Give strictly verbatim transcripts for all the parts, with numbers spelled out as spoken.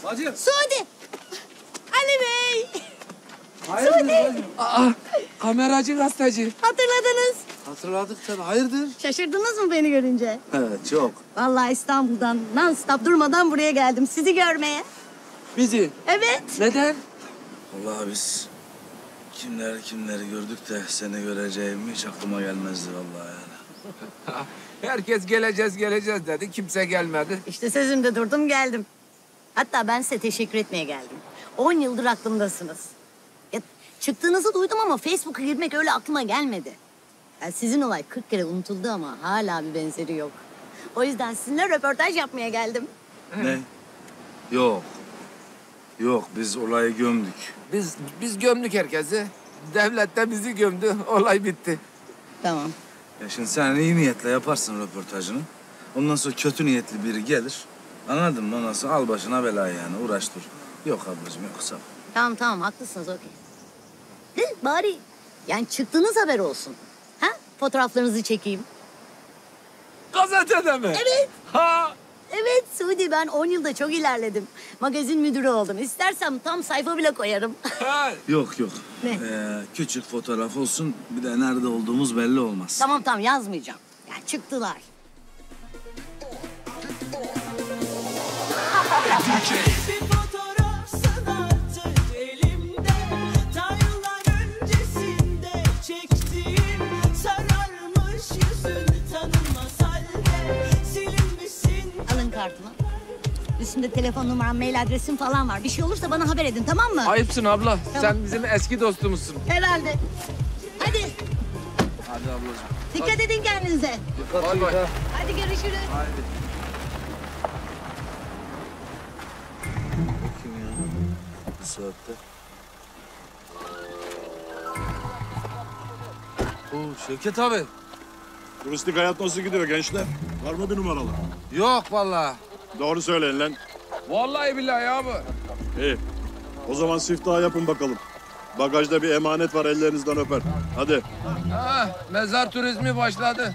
Hacı. Suudi. Ali Bey. Hayırdır Suudi. Aa, kameracı gazeteci. Hatırladınız. Hatırladık tabii. Hayırdır? Şaşırdınız mı beni görünce? Evet, çok. Vallahi İstanbul'dan non-stop durmadan buraya geldim sizi görmeye. Bizi? Evet. Neden? Vallahi biz kimleri kimleri gördük de seni göreceğim hiç aklıma gelmezdi vallahi yani. Herkes geleceğiz geleceğiz dedi. Kimse gelmedi. İşte sözümde durdum geldim. Hatta ben size teşekkür etmeye geldim. On yıldır aklımdasınız. Ya, çıktığınızı duydum ama Facebook'a girmek öyle aklıma gelmedi. Ya, sizin olay kırk kere unutuldu ama hala bir benzeri yok. O yüzden sizinle röportaj yapmaya geldim. Ne? Yok. Yok biz olayı gömdük. Biz biz gömdük herkesi. Devlet de bizi gömdü. Olay bitti. Tamam. Ya şimdi sen iyi niyetle yaparsın röportajını. Ondan sonra kötü niyetli biri gelir. Anladın mı? Ondan sonra al başına belayı yani uğraş dur. Yok ablacığım yok sağ ol. Tamam tamam haklısınız okey. De bari yani çıktığınız haber olsun. Ha? Fotoğraflarınızı çekeyim. Gazetede mi? Evet. Ha. Evet Suudi ben on yılda çok ilerledim. Magazin müdürü oldum. İstersem tam sayfa bile koyarım. Ha. Yok yok. Ne? Ee, küçük fotoğraf olsun bir de nerede olduğumuz belli olmaz. Tamam tamam yazmayacağım. Ya çıktılar. Bir fotoğraf sanatı elimde, ta yıllar öncesinde çektiğim, sararmış yüzün tanınmaz halde, silinmişsin. Alın kartımı. Üstünde telefon numaram, mail adresim falan var. Bir şey olursa bana haber edin tamam mı? Ayıpsın abla. Tamam. Sen bizim eski dostumuzsun. Herhalde. Hadi Hadi ablacığım. dikkat edin kendinize. Bay bay. Hadi görüşürüz. Haydi. Kim ya? Bu saatte. Oo, Şevket abi. Turistik hayat nasıl gidiyor gençler? Var mı bir numaralı? Yok vallahi. Doğru söyleyin lan. Vallahi billahi abi. İyi. O zaman siftah yapın bakalım. Bagajda bir emanet var ellerinizden öper. Hadi. Ha, mezar turizmi başladı.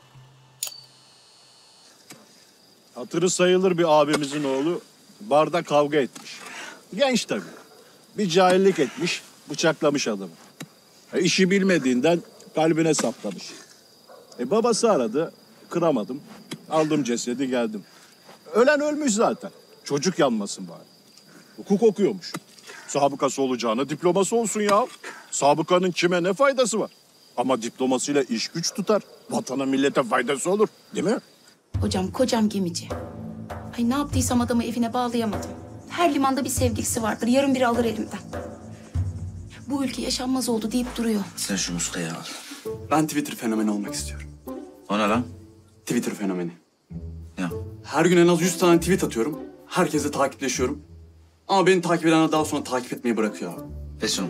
Hatırı sayılır bir abimizin oğlu barda kavga etmiş. Genç tabii. Bir cahillik etmiş, bıçaklamış adamı. E, işi bilmediğinden kalbine saplamış. E, babası aradı, kıramadım. Aldım cesedi geldim. Ölen ölmüş zaten. Çocuk yanmasın bari. Hukuk okuyormuş. Sabıkası olacağına diploması olsun ya. Sabıkanın kime ne faydası var? Ama diplomasıyla iş güç tutar. Vatana millete faydası olur. Değil mi? Hocam kocam gemici. Ay ne yaptıysam adamı evine bağlayamadım. Her limanda bir sevgilisi vardır. Yarın biri alır elimden. Bu ülke yaşanmaz oldu deyip duruyor. Sen şu muskayı al. Ben Twitter fenomeni olmak istiyorum. O ne lan? Twitter fenomeni. Ya. Her gün en az yüz tane tweet atıyorum. Herkesle takipleşiyorum. Ama beni takip edenler daha sonra takip etmeyi bırakıyor abi. Ver şunu.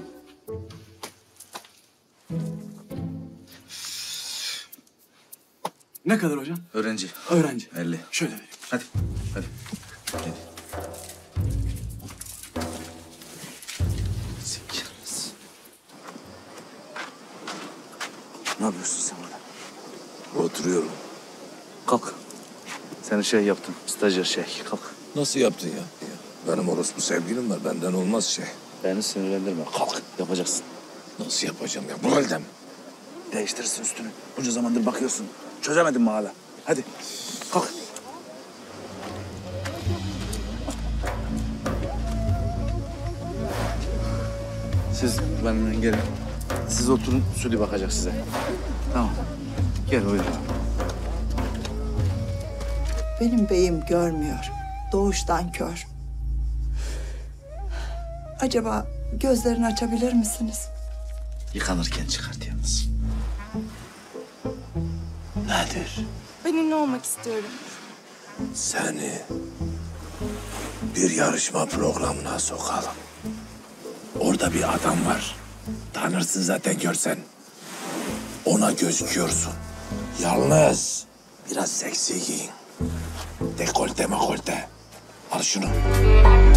Ne kadar hocam? Öğrenci. Öğrenci. elli. Şöyle vereyim. Hadi. Hadi. Hadi. Sikeriz. Ne yapıyorsun sen burada? Oturuyorum. Kalk. Seni şey yaptım. Stajyer şey. Kalk. Nasıl yaptın ya? Benim orospu sevgilim var. Benden olmaz şey. Beni sinirlendirme. Kalk. Yapacaksın. Nasıl yapacağım ya? Bu halde mi? Değiştirirsin üstünü. Bunca zamandır bakıyorsun. Çözemedin mi hala? Hadi. Kalk. Siz benimle gelin. Siz oturun. Suli bakacak size. Tamam. Gel buyur. Benim beyim görmüyor. Doğuştan kör. Acaba gözlerini açabilir misiniz? Yıkanırken çıkart yalnız. Nedir? Ben ünlü olmak istiyorum. Seni bir yarışma programına sokalım. Orada bir adam var. Tanırsın zaten görsen. Ona gözüküyorsun. Yalnız biraz seksi giyin. Dekolte makolte. Al şunu.